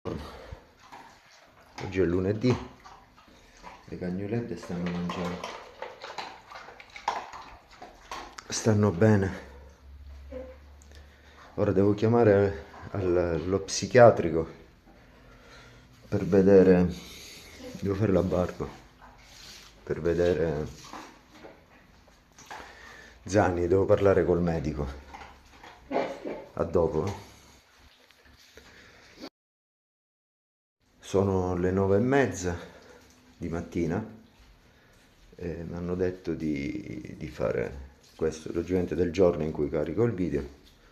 Oggi è lunedì, le cagnolette stanno mangiando, stanno bene. Ora devo chiamare lo psichiatrico per vedere, devo fare la barba, per vedere Zanni, devo parlare col medico. A dopo. Sono le 9:30 di mattina e mi hanno detto di fare questo, logicamente del giorno in cui carico il video.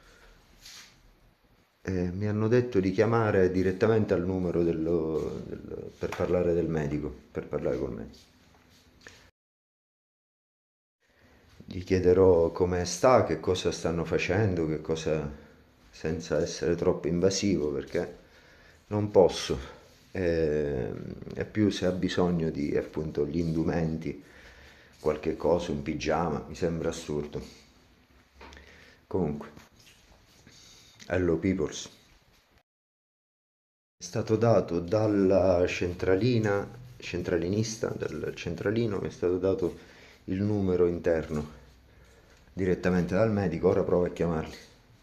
E mi hanno detto di chiamare direttamente al numero per parlare del medico, per parlare col medico. Gli chiederò come sta, che cosa stanno facendo, che cosa, senza essere troppo invasivo, perché non posso. E più se ha bisogno di appunto gli indumenti, qualche cosa, un pigiama, mi sembra assurdo. Comunque, hello peoples. È stato dato dalla centralinista, dal centralino, mi è stato dato il numero interno direttamente dal medico, ora provo a chiamarli.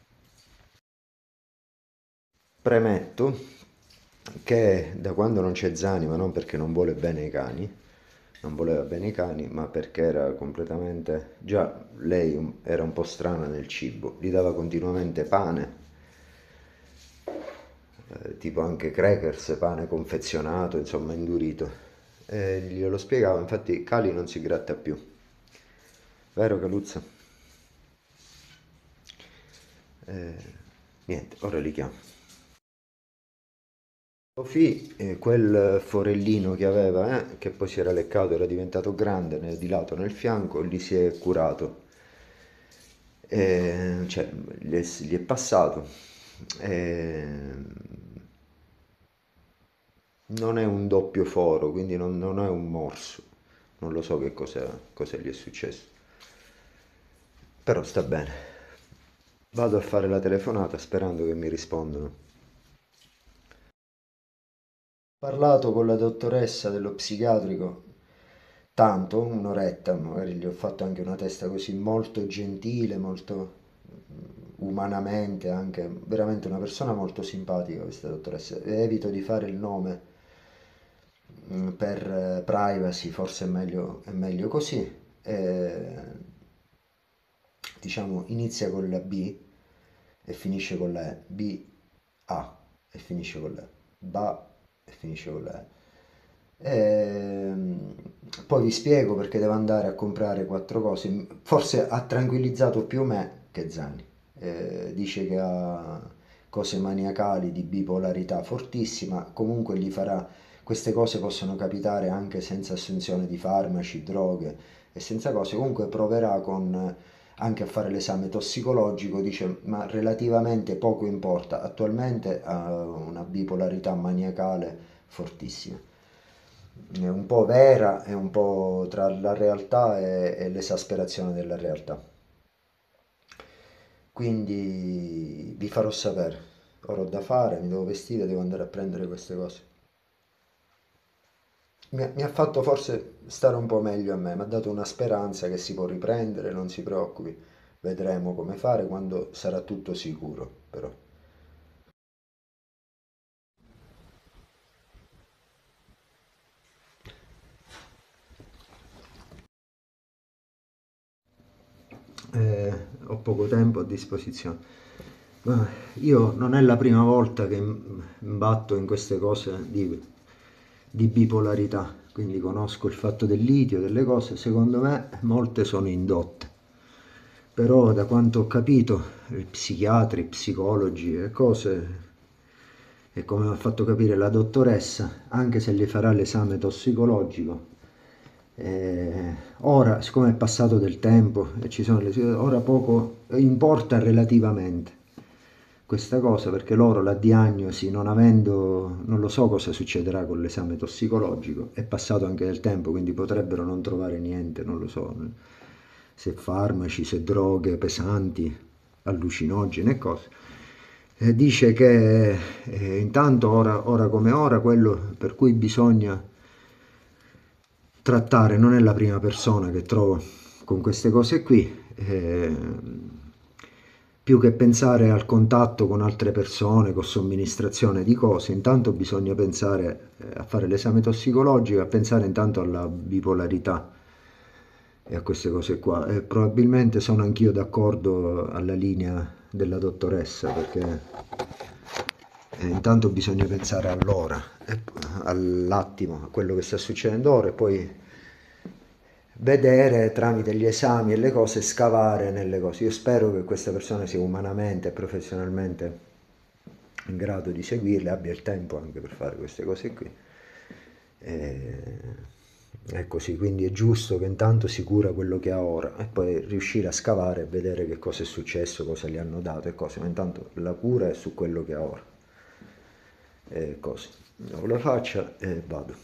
Premetto che da quando non c'è Zani, ma non perché non vuole bene ai cani, non voleva bene i cani, ma perché era completamente... Già lei era un po' strana nel cibo, gli dava continuamente pane, tipo anche crackers, pane confezionato, insomma indurito. E glielo spiegavo, infatti Cali non si gratta più. Vero Caluzza? Niente, ora li chiamo. Sofì, quel forellino che aveva, che poi si era leccato, era diventato grande di lato nel fianco, gli si è curato. Cioè, gli è passato. E non è un doppio foro, quindi non è un morso. Non lo so che cosa gli è successo. Però sta bene. Vado a fare la telefonata sperando che mi rispondano. Ho parlato con la dottoressa dello psichiatrico tanto, un'oretta, magari gli ho fatto anche una testa così molto gentile, molto umanamente anche, veramente una persona molto simpatica questa dottoressa. Evito di fare il nome per privacy, forse è meglio così. Diciamo inizia con la B e finisce con la E, B, A e finisce con la E, Ba e finisce con la E. Poi vi spiego perché devo andare a comprare quattro cose. Forse ha tranquillizzato più me che Zanni. Dice che ha cose maniacali di bipolarità fortissima, comunque gli farà queste cose possono capitare anche senza assunzione di farmaci, droghe e senza cose. Comunque proverà anche a fare l'esame tossicologico, dice, ma relativamente poco importa. Attualmente ha una bipolarità maniacale fortissima. È un po' vera, è un po' tra la realtà e l'esasperazione della realtà. Quindi vi farò sapere. Ora ho da fare, mi devo vestire, devo andare a prendere queste cose. Mi ha fatto forse stare un po' meglio a me, mi ha dato una speranza che si può riprendere, non si preoccupi, vedremo come fare quando sarà tutto sicuro, però. Ho poco tempo a disposizione. Ma io non è la prima volta che imbatto in queste cose di bipolarità, quindi conosco il fatto del litio, delle cose, secondo me molte sono indotte. Però da quanto ho capito, psichiatri, psicologi e cose, e come mi ha fatto capire la dottoressa, anche se gli farà l'esame tossicologico, ora, siccome è passato del tempo e ci sono ora poco importa relativamente questa cosa perché loro la diagnosi, non avendo, non lo so cosa succederà con l'esame tossicologico, è passato anche del tempo, quindi potrebbero non trovare niente, non lo so, se farmaci, se droghe pesanti, allucinogene e cose. Dice che intanto ora come ora quello per cui bisogna trattare non è la prima persona che trovo con queste cose qui, più che pensare al contatto con altre persone, con somministrazione di cose, intanto bisogna pensare a fare l'esame tossicologico, a pensare intanto alla bipolarità e a queste cose qua. E probabilmente sono anch'io d'accordo alla linea della dottoressa, perché intanto bisogna pensare all'ora, all'attimo, a quello che sta succedendo ora e poi vedere tramite gli esami e le cose, scavare nelle cose. Io spero che questa persona sia umanamente e professionalmente in grado di seguirle, abbia il tempo anche per fare queste cose qui. È così, quindi è giusto che intanto si cura quello che ha ora e poi riuscire a scavare e vedere che cosa è successo, cosa gli hanno dato e cose, ma intanto la cura è su quello che ha ora. E cose. Lo faccia e vado.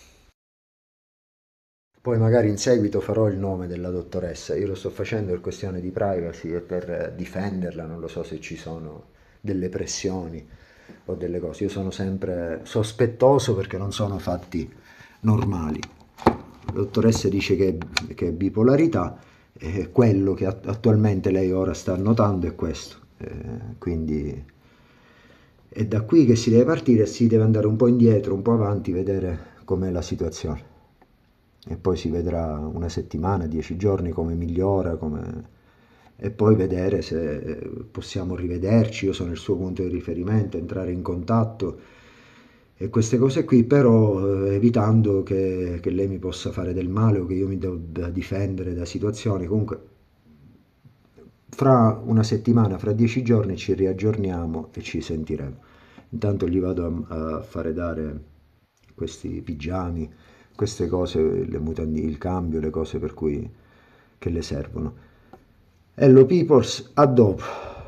Poi magari in seguito farò il nome della dottoressa, io lo sto facendo per questione di privacy e per difenderla, non lo so se ci sono delle pressioni o delle cose. Io sono sempre sospettoso perché non sono fatti normali. La dottoressa dice che è bipolarità e quello che attualmente lei ora sta notando è questo. Quindi è da qui che si deve partire, si deve andare un po' indietro, un po' avanti, vedere com'è la situazione. E poi si vedrà una settimana, 10 giorni come migliora, e poi vedere se possiamo rivederci, io sono il suo punto di riferimento, entrare in contatto e queste cose qui, però evitando che lei mi possa fare del male o che io mi debba difendere da situazioni. Comunque, fra una settimana, fra 10 giorni ci riaggiorniamo e ci sentiremo. Intanto gli vado a fare dare questi pigiami, queste cose, le mutande, il cambio, le cose per cui che le servono. Hello peoples, a dopo.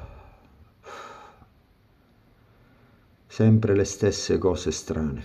Sempre le stesse cose strane.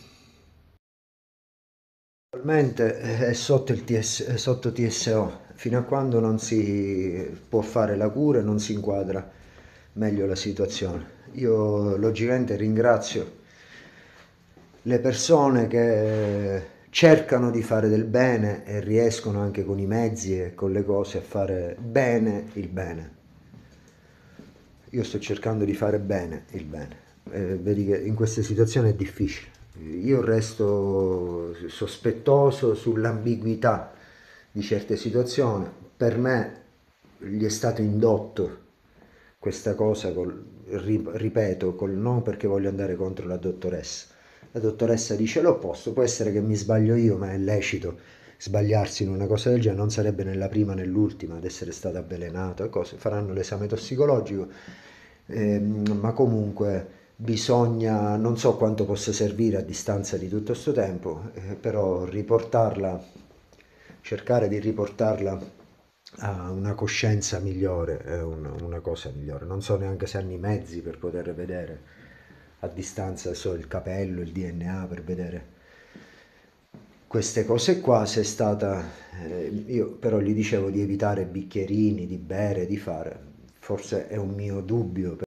Attualmente è sotto il è sotto TSO, fino a quando non si può fare la cura e non si inquadra meglio la situazione. Io logicamente ringrazio le persone che cercano di fare del bene e riescono anche con i mezzi e con le cose a fare bene il bene. Io sto cercando di fare bene il bene. Vedi che in queste situazioni è difficile. Io resto sospettoso sull'ambiguità di certe situazioni. Per me gli è stato indotto questa cosa, ripeto, col no perché voglio andare contro la dottoressa. La dottoressa dice l'opposto, può essere che mi sbaglio io, ma è lecito sbagliarsi in una cosa del genere, non sarebbe né la prima né l'ultima ad essere stata avvelenata e cose. Faranno l'esame tossicologico, ma comunque bisogna, non so quanto possa servire a distanza di tutto questo tempo, però riportarla, cercare di riportarla a una coscienza migliore è una cosa migliore. Non so neanche se hanno i mezzi per poter vedere a distanza, so, il capello, il DNA per vedere queste cose qua. Se è stata, io però gli dicevo di evitare bicchierini, di bere, di fare, forse è un mio dubbio.